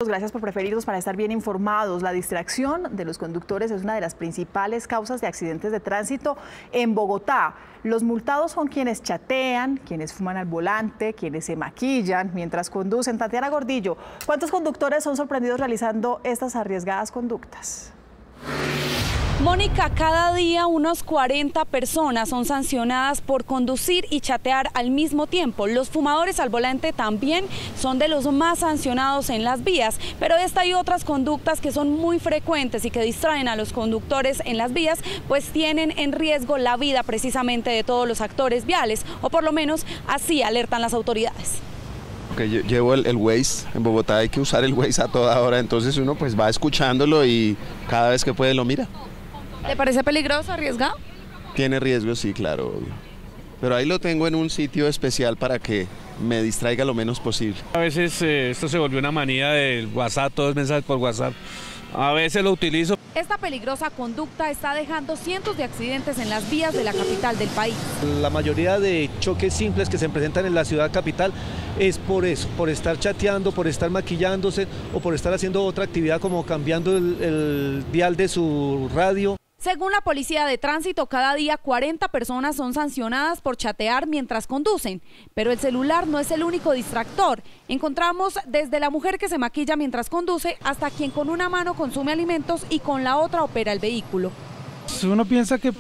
gracias por preferirnos para estar bien informados. La distracción de los conductores es una de las principales causas de accidentes de tránsito en Bogotá. Los multados son quienes chatean, quienes fuman al volante, quienes se maquillan mientras conducen. Tatiana Gordillo, ¿cuántos conductores son sorprendidos realizando estas arriesgadas conductas? Mónica, cada día unos 40 personas son sancionadas por conducir y chatear al mismo tiempo. Los fumadores al volante también son de los más sancionados en las vías, pero esta y otras conductas que son muy frecuentes y que distraen a los conductores en las vías, pues tienen en riesgo la vida precisamente de todos los actores viales, o por lo menos así alertan las autoridades. Yo llevo el Waze, en Bogotá hay que usar el Waze a toda hora, entonces uno pues va escuchándolo y cada vez que puede lo mira. ¿Le parece peligroso, arriesgado? Tiene riesgo, sí, claro, obvio. Pero ahí lo tengo en un sitio especial para que me distraiga lo menos posible. A veces esto se volvió una manía del WhatsApp, todos mensajes por WhatsApp. A veces lo utilizo. Esta peligrosa conducta está dejando cientos de accidentes en las vías de la capital del país. La mayoría de choques simples que se presentan en la ciudad capital es por eso, por estar chateando, por estar maquillándose o por estar haciendo otra actividad como cambiando el dial de su radio. Según la Policía de Tránsito, cada día 40 personas son sancionadas por chatear mientras conducen, pero el celular no es el único distractor. Encontramos desde la mujer que se maquilla mientras conduce hasta quien con una mano consume alimentos y con la otra opera el vehículo. Uno piensa que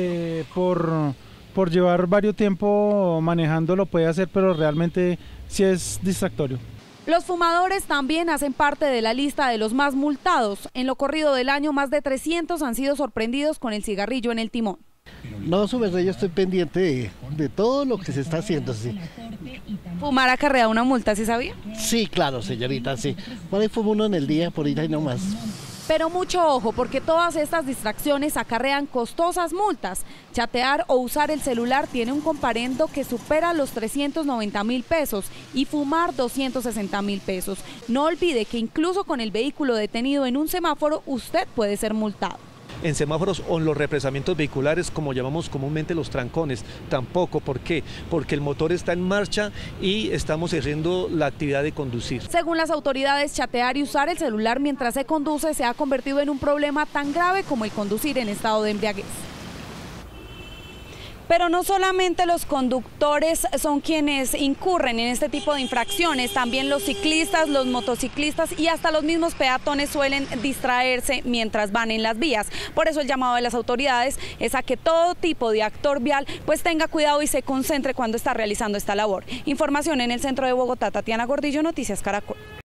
por llevar varios tiempo manejando lo puede hacer, pero realmente sí es distractorio. Los fumadores también hacen parte de la lista de los más multados. En lo corrido del año, más de 300 han sido sorprendidos con el cigarrillo en el timón. No, su verdad, yo estoy pendiente de todo lo que se está haciendo, sí. ¿Fumar acarrea una multa, sí sabía? Sí, claro, señorita, sí. Por ahí fumo uno en el día, por ahí no más. Pero mucho ojo, porque todas estas distracciones acarrean costosas multas. Chatear o usar el celular tiene un comparendo que supera los 390.000 pesos y fumar 260.000 pesos. No olvide que incluso con el vehículo detenido en un semáforo, usted puede ser multado. En semáforos o en los represamientos vehiculares, como llamamos comúnmente los trancones, tampoco. ¿Por qué? Porque el motor está en marcha y estamos haciendo la actividad de conducir. Según las autoridades, chatear y usar el celular mientras se conduce se ha convertido en un problema tan grave como el conducir en estado de embriaguez. Pero no solamente los conductores son quienes incurren en este tipo de infracciones, también los ciclistas, los motociclistas y hasta los mismos peatones suelen distraerse mientras van en las vías. Por eso el llamado de las autoridades es a que todo tipo de actor vial pues tenga cuidado y se concentre cuando está realizando esta labor. Información en el centro de Bogotá, Tatiana Gordillo, Noticias Caracol.